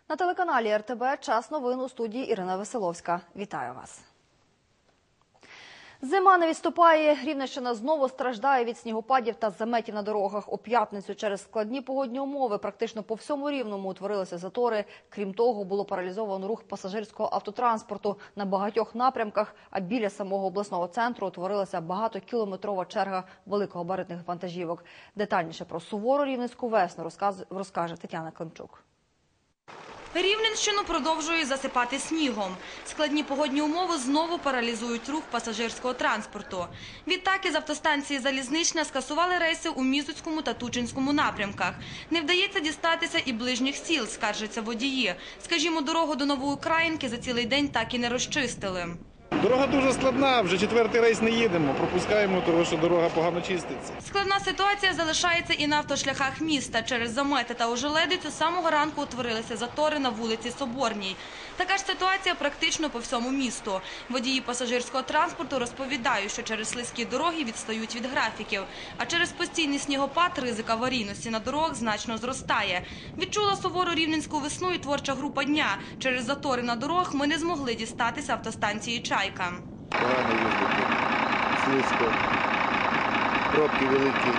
На телеканалі РТБ «Час новин», у студії Ірина Веселовська. Вітаю вас. Зима не відступає. Рівненщина знову страждає від снігопадів та заметів на дорогах. У п'ятницю через складні погодні умови практично по всьому Рівному утворилися затори. Крім того, було паралізовано рух пасажирського автотранспорту на багатьох напрямках, а біля самого обласного центру утворилася багатокілометрова черга великогабаритних вантажівок. Детальніше про сувору рівненську весну розкаже Тетяна Климчук. Рівненщину продовжує засипати снігом. Складні погодні умови знову паралізують рух пасажирського транспорту. Відтак із автостанції «Залізнична» скасували рейси у Мізуцькому та Тучинському напрямках. Не вдається дістатися і ближніх сіл, скаржаться водії. Скажімо, дорогу до Нової Країнки за цілий день так і не розчистили. Дорога дуже складна, вже четвертий рейс не їдемо, пропускаємо, тому що дорога погано чиститься. Складна ситуація залишається і на автошляхах міста. Через замети та ожеледицю з самого ранку утворилися затори на вулиці Соборній. Така ж ситуація практично по всьому місту. Водії пасажирського транспорту розповідають, що через слизькі дороги відстають від графіків. А через постійний снігопад ризик аварійності на дорогах значно зростає. Відчула сувору рівненську весну і творча група дня. Через затори на дорогах ми не змогли дістатися автостанції «Чайка». Погано їздити, слизько, пробки великі.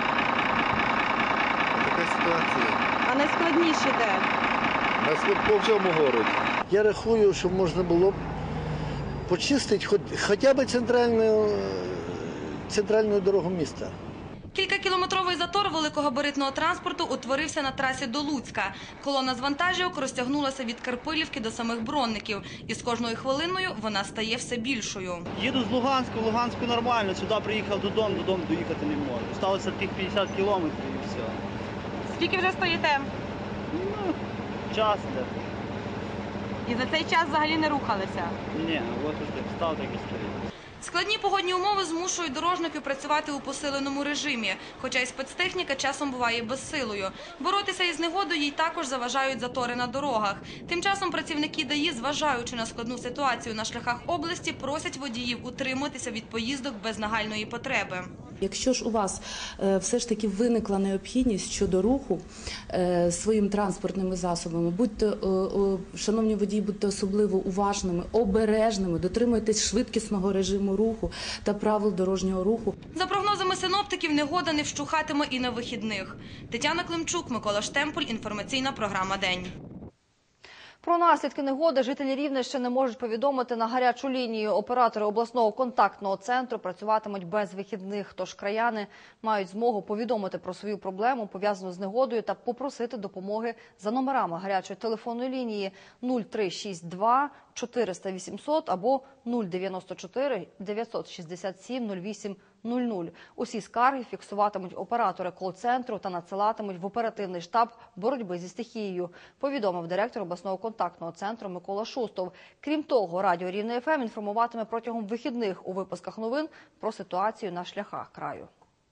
Така ситуація. А найскладніше де? По всьому городі. Я рахую, що можна було б почистити хоча б центральну дорогу міста. Кількакілометровий затор великогабаритного транспорту утворився на трасі до Луцька. Колона з вантажівок розтягнулася від Карпилівки до самих Бронників. І з кожною хвилиною вона стає все більшою. Їду з Луганську, в Луганську нормально. Сюди приїхав додому доїхати не можу. Сталося тих 50 кілометрів і все. Скільки вже стоїте? Час де. І за цей час взагалі не рухалися? Ні, от уже встав, так і стоїть. Складні погодні умови змушують дорожників працювати у посиленому режимі, хоча й спецтехніка часом буває безсилою. Боротися із негодою їй також заважають затори на дорогах. Тим часом працівники ДАІ, зважаючи на складну ситуацію на шляхах області, просять водіїв утримуватися від поїздок без нагальної потреби. Якщо ж у вас все ж таки виникла необхідність щодо руху своїм транспортними засобами, будьте, шановні водії, будьте особливо уважними, обережними, дотримуйтесь швидкісного режиму руху та правил дорожнього руху. За прогнозами синоптиків, негода не вщухатиме і на вихідних. Тетяна Климчук, Микола Штемпель, інформаційна програма «День». Про наслідки негоди жителі Рівненщини можуть повідомити на гарячу лінію. Оператори обласного контактного центру працюватимуть без вихідних, тож краяни мають змогу повідомити про свою проблему, пов'язану з негодою, та попросити допомоги за номерами гарячої телефонної лінії 0362 400 800 або 094 967 08 00. Усі скарги фіксуватимуть оператори кол-центру та надсилатимуть в оперативний штаб боротьби зі стихією, повідомив директор обласного контактного центру Микола Шустов. Крім того, радіо Рівне ФМ інформуватиме протягом вихідних у випусках новин про ситуацію на шляхах краю.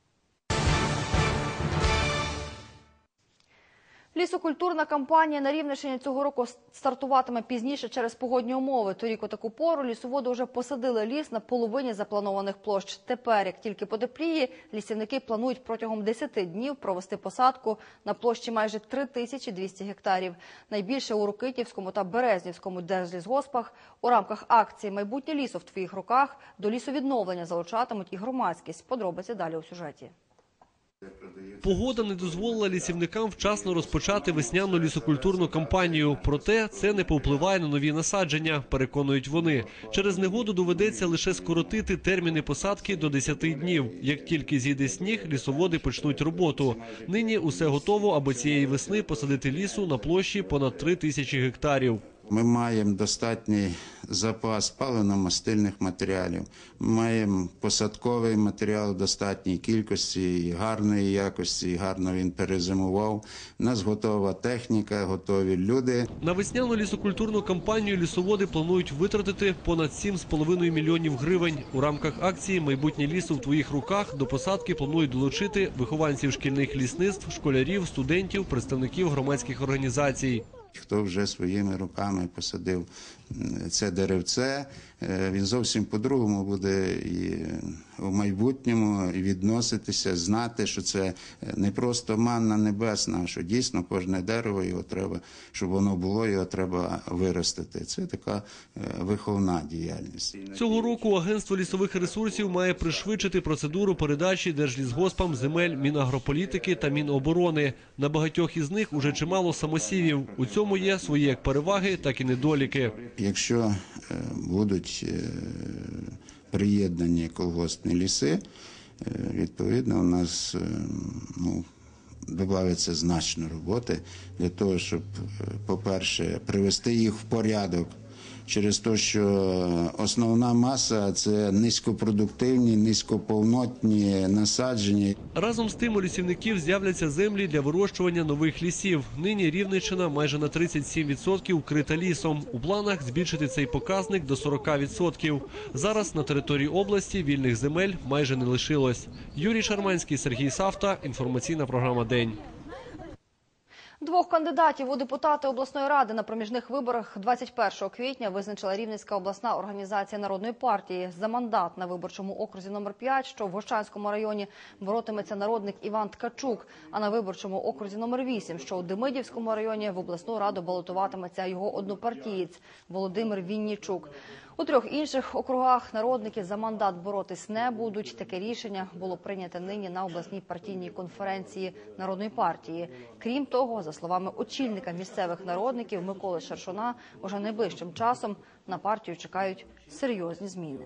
Лісокультурна кампанія на Рівненщині цього року стартуватиме пізніше через погодні умови. Торік у таку пору лісоводи вже посадили ліс на половині запланованих площ. Тепер, як тільки потепліє, лісівники планують протягом 10 днів провести посадку на площі майже 3200 гектарів. Найбільше у Рокитнівському та Березнівському держлісгоспах. У рамках акції «Майбутнє лісу в твоїх руках» до лісовідновлення залучатимуть і громадськість. Подробиці далі у сюжеті. Погода не дозволила лісівникам вчасно розпочати весняну лісокультурну кампанію. Проте це не повпливає на нові насадження, переконують вони. Через негоду доведеться лише скоротити терміни посадки до 10 днів. Як тільки зійде сніг, лісоводи почнуть роботу. Нині усе готово, аби цієї весни посадити лісу на площі понад 3000 гектарів. Ми маємо достатній запас паливно-мастильних матеріалів, маємо посадковий матеріал в достатній кількості, і гарної якості, і гарно він перезимував. У нас готова техніка, готові люди. На весняну лісокультурну кампанію лісоводи планують витратити понад 7,5 мільйонів гривень. У рамках акції «Майбутнє лісу в твоїх руках» до посадки планують долучити вихованців шкільних лісництв, школярів, студентів, представників громадських організацій. Хто вже своїми руками посадив це деревце, він зовсім по-другому буде і в майбутньому відноситися, знати, що це не просто манна небесна, а що дійсно кожне дерево, його треба, щоб воно було, його треба виростити. Це така виховна діяльність. Цього року Агентство лісових ресурсів має пришвидшити процедуру передачі держлісгоспам земель Мінагрополітики та Міноборони. На багатьох із них уже чимало самосівів. У цьому є свої як переваги, так і недоліки. Якщо будуть приєднані колгоспні ліси, відповідно, у нас додається значно роботи для того, щоб, по-перше, привести їх в порядок. Через те, що основна маса – це низькопродуктивні, низькоповнотні насадження. Разом з тим у лісівників з'являться землі для вирощування нових лісів. Нині Рівненщина майже на 37% вкрита лісом. У планах збільшити цей показник до 40%. Зараз на території області вільних земель майже не лишилось. Юрій Шарманський, Сергій Савта. Інформаційна програма «День». Двох кандидатів у депутати обласної ради на проміжних виборах 21 квітня визначила Рівненська обласна організація Народної партії. За мандат на виборчому окрузі номер 5, що в Гощанському районі, боротиметься народник Іван Ткачук, а на виборчому окрузі номер 8, що у Демидівському районі, в обласну раду балотуватиметься його однопартієць Володимир Віннічук. У трьох інших округах народники за мандат боротись не будуть. Таке рішення було прийнято нині на обласній партійній конференції Народної партії. Крім того, за словами очільника місцевих народників Миколи Шершуна, уже найближчим часом на партію чекають серйозні зміни.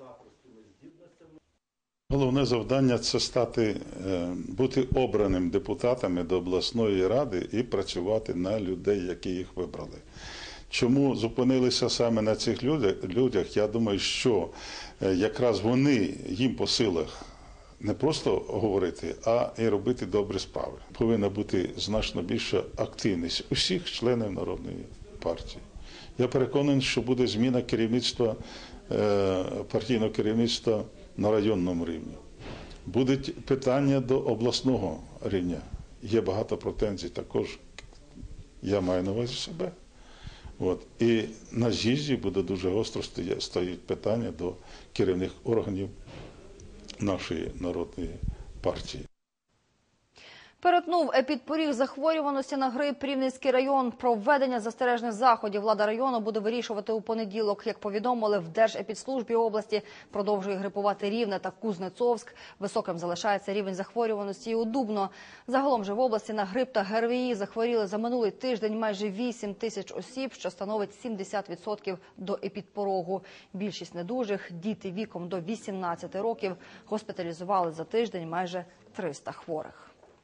Головне завдання – це бути обраним депутатами до обласної ради і працювати на людей, які їх вибрали. Чому зупинилися саме на цих людях? Я думаю, що якраз вони, їм по силах не просто говорити, а і робити добрі справи. Повинна бути значно більша активність усіх членів Народної партії. Я переконаний, що буде зміна керівництва, партійного керівництва на районному рівні. Будуть питання до обласного рівня. Є багато претензій також, я маю на увазі себе. І на з'їзді буде дуже гостро стоїть питання до керівних органів нашої народної партії. Перетнув епідпоріг захворюваності на грип Рівненський район. Про введення застережних заходів влада району буде вирішувати у понеділок. Як повідомили в Держепідслужбі області, продовжує грипувати Рівне та Кузнецовськ. Високим залишається рівень захворюваності і у Дубно. Загалом же в області на грип та ГРВІ захворіли за минулий тиждень майже 8 тисяч осіб, що становить 70% до епідпорогу. Більшість недужих, діти віком до 18 років, госпіталізували за тиждень майже 300 хворих.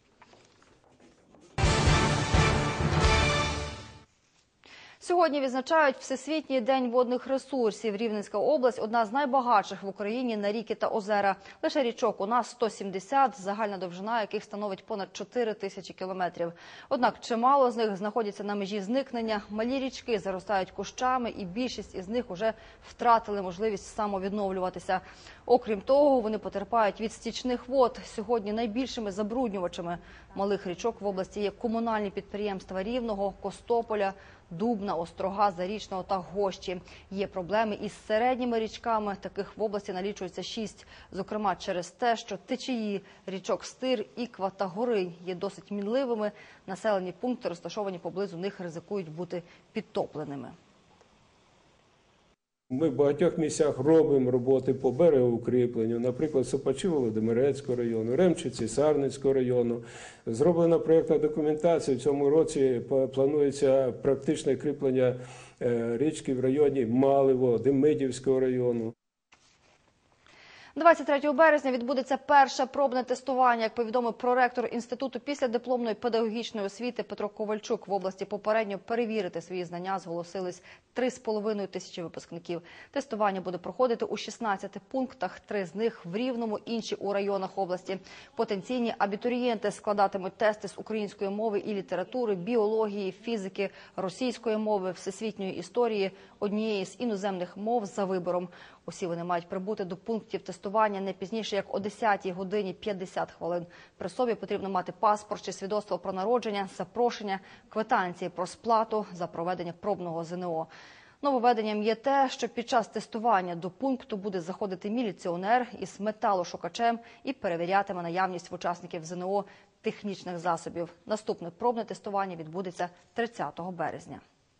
Сьогодні відзначають Всесвітній день водних ресурсів. Рівненська область – одна з найбагатших в Україні на ріки та озера. Лише річок у нас 170, загальна довжина яких становить понад 4 тисячі кілометрів. Однак чимало з них знаходяться на межі зникнення. Малі річки заростають кущами, і більшість із них уже втратили можливість самовідновлюватися. Окрім того, вони потерпають від стічних вод. Сьогодні найбільшими забруднювачами малих річок в області є комунальні підприємства Рівного, Костополя, Дубна, Острога, Зарічного та Гощі. Є проблеми із середніми річками. Таких в області налічується 6. Зокрема, через те, що течії річок Стир, Іква та Горинь є досить мінливими. Населені пункти, розташовані поблизу них, ризикують бути підтопленими. Ми в багатьох місцях робимо роботи по берегоукріпленню, наприклад, Сопачі Володимирецького району, Ремчиці Сарницького району. Зроблена проєктна документація. В цьому році планується практичне кріплення річки в районі Малево, Демидівського району. 23 березня відбудеться перше пробне тестування. Як повідомив проректор Інституту післядипломної педагогічної освіти Петро Ковальчук, в області попередньо перевірити свої знання зголосились 3,5 тисячі випускників. Тестування буде проходити у 16 пунктах, 3 з них в Рівному, інші у районах області. Потенційні абітурієнти складатимуть тести з української мови і літератури, біології, фізики, російської мови, всесвітньої історії, однієї з іноземних мов за вибором. Усі вони мають прибути до пунктів тестування не пізніше, як о 10 годині 50 хвилин. При собі потрібно мати паспорт чи свідоцтво про народження, запрошення, квитанції про сплату за проведення пробного ЗНО. Нововведенням є те, що під час тестування до пункту буде заходити міліціонер із металошукачем і перевірятиме наявність в учасників ЗНО технічних засобів. Наступне пробне тестування відбудеться 30 березня.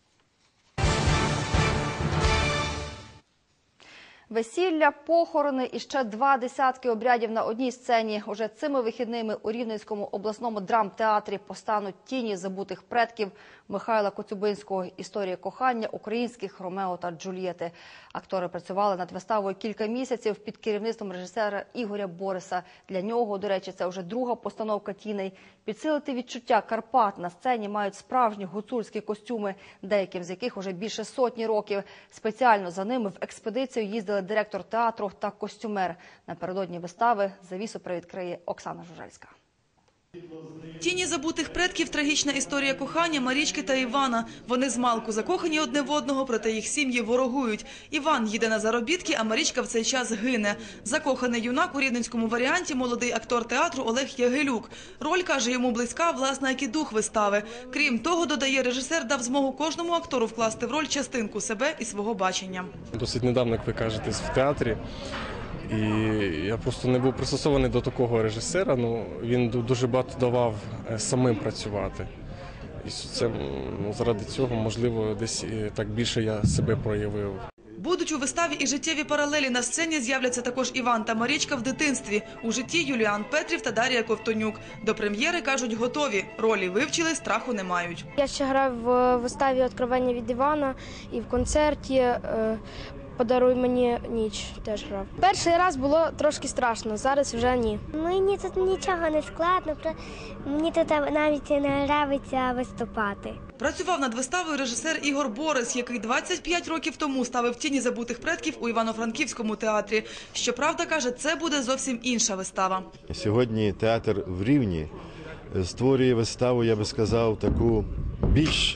Весілля, похорони і ще 2 десятки обрядів на одній сцені. Уже цими вихідними у Рівненському обласному драмтеатрі постануть «Тіні забутих предків» Михайла Коцюбинського «Історія кохання українських Ромео та Джульєти». Актори працювали над виставою кілька місяців під керівництвом режисера Ігоря Бориса. Для нього, до речі, це вже друга постановка «Тіней». Підсилити відчуття Карпат на сцені мають справжні гуцульські костюми, деяким з яких уже більше сотні років. Спеціально за ними в експедицію їздили директор театру та костюмер. Напередодні вистави завісу привідкриє Оксана Жужельська. «Тіні забутих предків» – трагічна історія кохання Марічки та Івана. Вони змалку закохані одне в одного, проте їх сім'ї ворогують. Іван їде на заробітки, а Марічка в цей час гине. Закоханий юнак у рівненському варіанті – молодий актор театру Олег Ягелюк. Роль, каже, йому близька, власне, як і дух вистави. Крім того, додає, режисер дав змогу кожному актору вкласти в роль частинку себе і свого бачення. Досить недавно, як ви кажете, в театрі. І я просто не був пристосований до такого режисера, він дуже багато давав самим працювати. І це, заради цього, можливо, десь так більше я себе проявив. Будуть у виставі і життєві паралелі. На сцені з'являться також Іван та Марічка в дитинстві. У житті Юліан Петрів та Дар'я Ковтонюк. До прем'єри, кажуть, готові. Ролі вивчили, страху не мають. Я ще грав в виставі «Откровення від Івана» і в концерті «Подаруй мені ніч» теж грав. Перший раз було трошки страшно, зараз вже ні. Мені тут нічого не складно, мені тут навіть не подобається виступати. Працював над виставою режисер Ігор Борис, який 25 років тому ставив «Тіні забутих предків» у Івано-Франківському театрі. Щоправда, каже, це буде зовсім інша вистава. Сьогодні театр в Рівні створює виставу, я би сказав, таку більш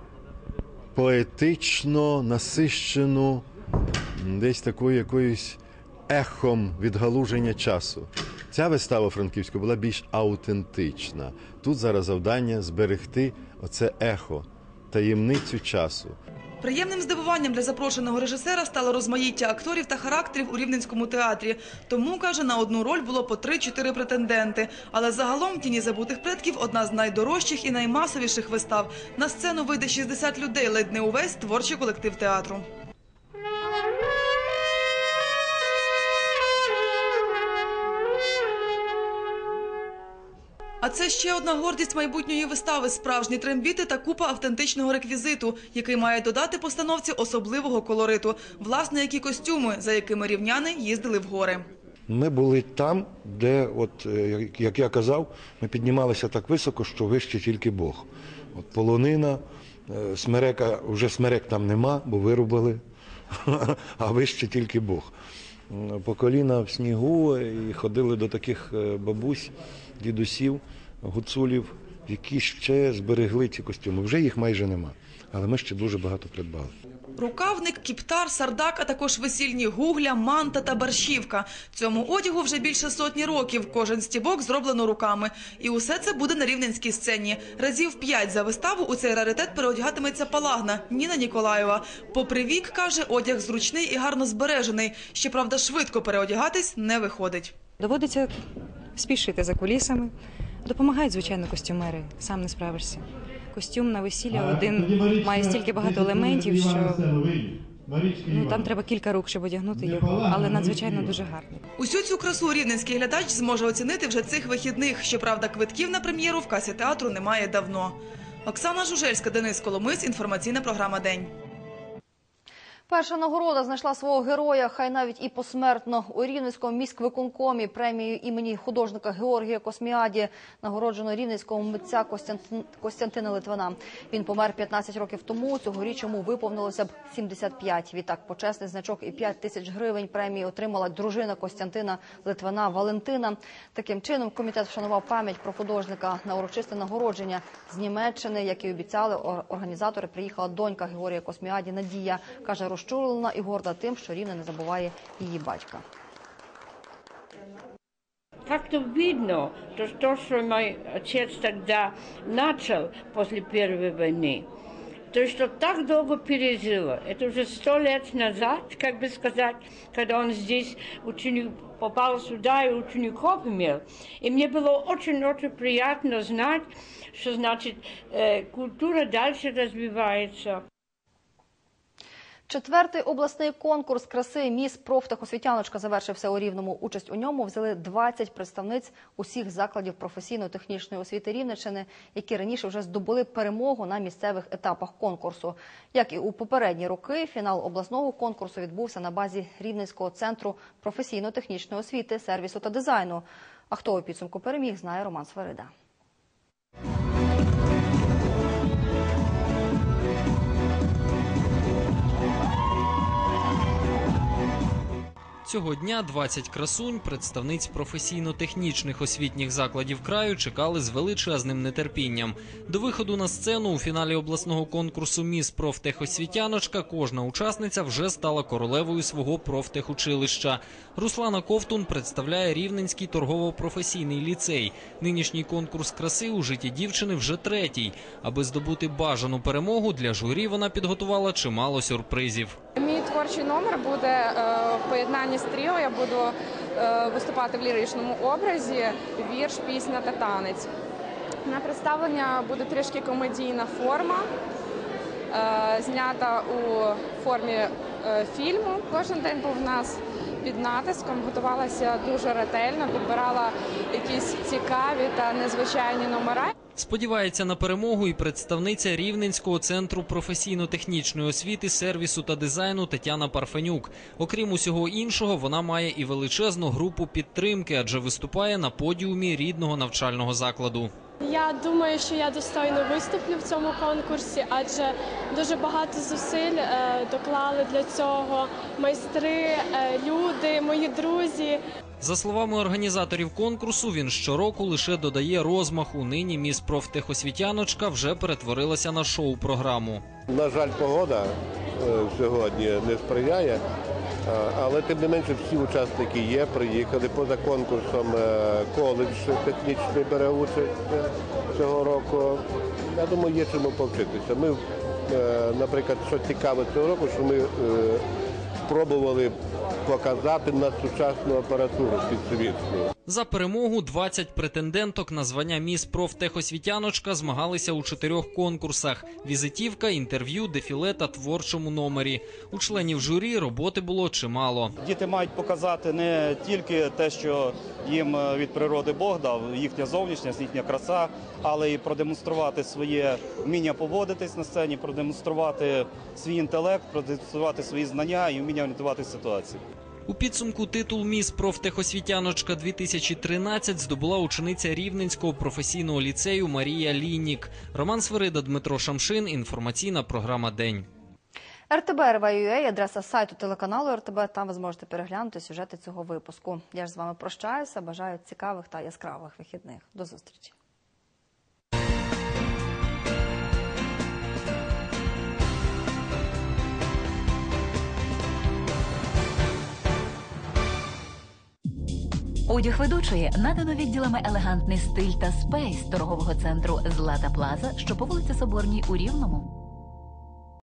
поетично насищену, десь такою якоюсь ехом відгалуження часу. Ця вистава франківська була більш аутентична. Тут зараз завдання зберегти оце ехо, таємницю часу. Приємним здивуванням для запрошеного режисера стало розмаїття акторів та характерів у Рівненському театрі. Тому, каже, на одну роль було по 3-4 претенденти. Але загалом «Тіні забутих предків» – одна з найдорожчих і наймасовіших вистав. На сцену вийде 60 людей, ледь не увесь творчий колектив театру. А це ще одна гордість майбутньої вистави – справжні трембіти та купа автентичного реквізиту, який має додати постановці особливого колориту. Власне, які костюми, за якими рівняни їздили в гори. Ми були там, де, як я казав, ми піднімалися так високо, що вище тільки Бог. Полонина, смерека, вже смерек там нема, бо вирубали, а вище тільки Бог. По коліна в снігу і ходили до таких бабусь, дідусів, гуцулів, які ще зберегли ці костюми. Вже їх майже нема, але ми ще дуже багато придбали. Рукавник, кіптар, сардак, а також весільні гугля, манта та борщівка. Цьому одягу вже більше сотні років. Кожен стібок зроблено руками. І усе це буде на рівненській сцені. Разів 5 за виставу у цей раритет переодягатиметься палагна Ніна Ніколаєва. Попри вік, каже, одяг зручний і гарно збережений. Щоправда, швидко переодягатись не виходить. Доводиться спішити за кулісами. Допомагають, звичайно, костюмери. Сам не справишся. Костюм на весілля один має стільки багато елементів, що там треба кілька рук, щоб одягнути його, але надзвичайно дуже гарний. Усю цю красу рівненський глядач зможе оцінити вже цих вихідних. Щоправда, квитків на прем'єру в касі театру немає давно. Оксана Жужельська, Денис Коломис, інформаційна програма «День». Перша нагорода знайшла свого героя, хай навіть і посмертно. У Рівненському міськвиконкомі премією імені художника Георгія Косміаді нагороджено рівненського митця Костянтина Литвина. Він помер 15 років тому, цьогоріч йому виповнилося б 75. Відтак почесний значок і 5 тисяч гривень премії отримала дружина Костянтина Литвина Валентина. Таким чином, комітет вшанував пам'ять про художника. На урочисте нагородження з Німеччини, як і обіцяли, організатори, приїхала донька Георгія Косміаді Надія. Каже, розчулена і горда тим, що Рівне не забуває її батька. Как-то видно, то, что мой отец тогда начал после Первой войны. То, что так долго пережило, это уже 100 лет назад, как бы сказать, когда он здесь попал сюда и учеников имел. И мне было очень-очень приятно знать, что, значит, культура дальше развивается. Четвертий обласний конкурс краси «Міс профтехосвітяночка» завершився у Рівному. Участь у ньому взяли 20 представниць усіх закладів професійно-технічної освіти Рівненщини, які раніше вже здобули перемогу на місцевих етапах конкурсу. Як і у попередні роки, фінал обласного конкурсу відбувся на базі Рівненського центру професійно-технічної освіти, сервісу та дизайну. А хто у підсумку переміг, знає Роман Сверида. Цього дня 20 красунь, представниць професійно-технічних освітніх закладів краю, чекали з величезним нетерпінням. До виходу на сцену у фіналі обласного конкурсу «Міс профтехосвітяночка» кожна учасниця вже стала королевою свого профтехучилища. Руслана Ковтун представляє Рівненський торгово-професійний ліцей. Нинішній конкурс краси у житті дівчини вже третій. Аби здобути бажану перемогу, для журі вона підготувала чимало сюрпризів. Мій творчий номер буде в поєднанні з тріо. Я буду виступати в ліричному образі, вірш, пісня та танець. На представлення буде трішки комедійна форма, знята у формі фільму. Кожен день був в нас під натиском, готувалася дуже ретельно, підбирала якісь цікаві та незвичайні номера. Сподівається на перемогу і представниця Рівненського центру професійно-технічної освіти, сервісу та дизайну Тетяна Парфенюк. Окрім усього іншого, вона має і величезну групу підтримки, адже виступає на подіумі рідного навчального закладу. Я думаю, що я достойно виступлю в цьому конкурсі, адже дуже багато зусиль доклали для цього майстри, люди, мої друзі. За словами організаторів конкурсу, він щороку лише додає розмаху. Нині «Міс профтехосвітяночка» вже перетворилася на шоу-програму. На жаль, погода сьогодні не сприяє, але тим не менше всі учасники є, приїхали. Поза конкурсом коледж технічний бере участь цього року. Я думаю, є чому повчитися. Ми, наприклад, що цікаво цього року, що ми спробували показати на сучасну апаратуру підсвітку. За перемогу 20 претенденток на звання «Міс профтехосвітяночка» змагалися у 4 конкурсах – візитівка, інтерв'ю, дефіле та творчому номері. У членів журі роботи було чимало. Діти мають показати не тільки те, що їм від природи Бог дав, їхня зовнішність, їхня краса, але й продемонструвати своє вміння поводитись на сцені, продемонструвати свій інтелект, продемонструвати свої знання і вміння орієнтуватися в ситуації. У підсумку титул «Міс профтехосвітяночка-2013» здобула учениця Рівненського професійного ліцею Марія Ліннік. Роман Сверида, Дмитро Шамшин. Інформаційна програма «День». RTB.RV.ua – адреса сайту телеканалу РТБ. Там ви зможете переглянути сюжети цього випуску. Я ж з вами прощаюся. Бажаю цікавих та яскравих вихідних. До зустрічі. Одяг ведучої надано відділами «Елегантний стиль» та «Спейс» торгового центру «Злата Плаза», що по вулиці Соборній у Рівному.